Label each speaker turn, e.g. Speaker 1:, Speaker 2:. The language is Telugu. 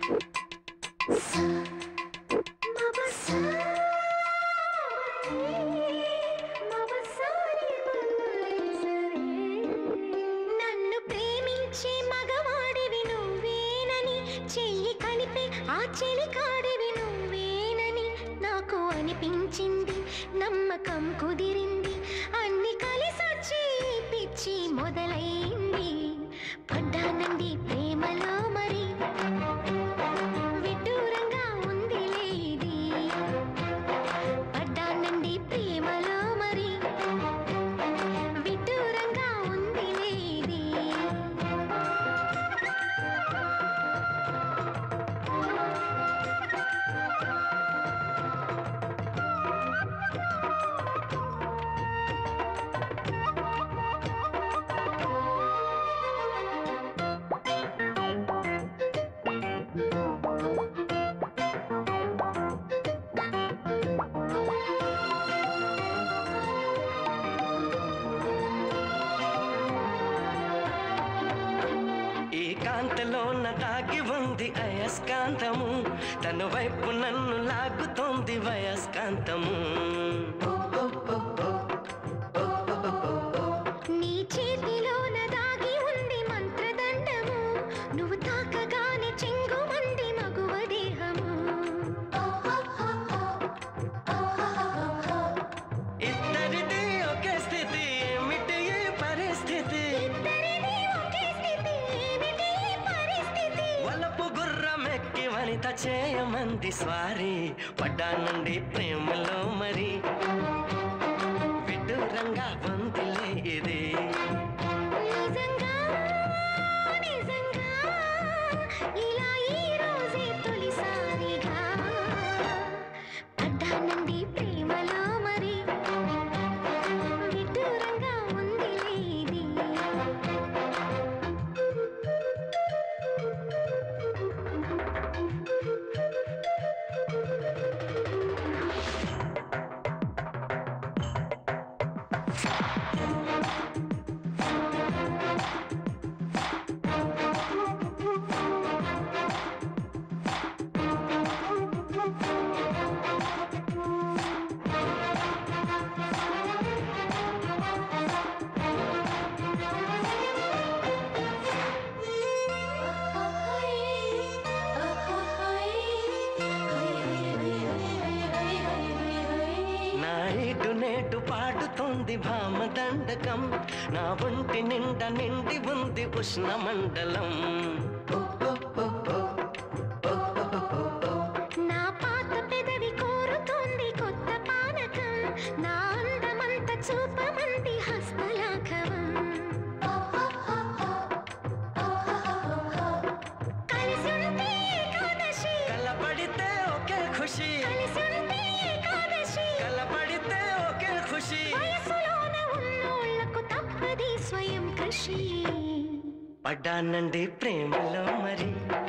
Speaker 1: నమ్మకం కుదిరింది అన్ని కలిసొచ్చి పిచ్చి మొదలైంది పడ్డానండి ప్రేమలో మరి విడ్డూరంగా ఉందిలే ఇది పడ్డానండి ప్రేమలో మరి విడ్డూరంగా ఉందిలే ఇది
Speaker 2: ఏకాంతలోన దాగి ఉంది అయస్కాంతము తన వైపు నన్ను లాగుతోంది వయస్కాంతము
Speaker 1: నీ చేతిలోన దాగి ఉంది మంత్రదండము నువ్వు తాకగానే చెంగుమంది మగువ దేహము
Speaker 2: ఇద్దరిది ఒకే స్థితి ఏమిటి ఈ పరిస్థితి వలపు గుర్రమెక్కి వనిత చేయమంది స్వారీ పడ్డానండి ప్రేమలో మరి విడ్డూరంగా వందిలే ఇది
Speaker 1: నిజంగా నిజంగా ఇలా ఈ రోజే తొలిసారిగా పడ్డానండి ప్రేమలో మరి విడ్డూరంగా ఉందిలే ఇది
Speaker 2: నా ఇటు నేటు పాడుతోంది భామదండకం నా ఒంటి నిండా నిండి ఉంది ఉష్ణమండలం
Speaker 1: నా పాత పెదవి కోరుతోంది కొత్త పానకం నా అందమంత చూపమంది హస్తలాఘవం కలిసుంటే ఏకాదశి
Speaker 2: కలపడితే ఒకే ఖుషి
Speaker 1: కలిసుంటే ఏకాదశి
Speaker 2: కలపడితే ఒకే ఖుషి
Speaker 1: వయసులోన ఉన్నోళ్లకు తప్పది స్వయం కృషి
Speaker 2: పడ్డానండి ప్రేమలో మరి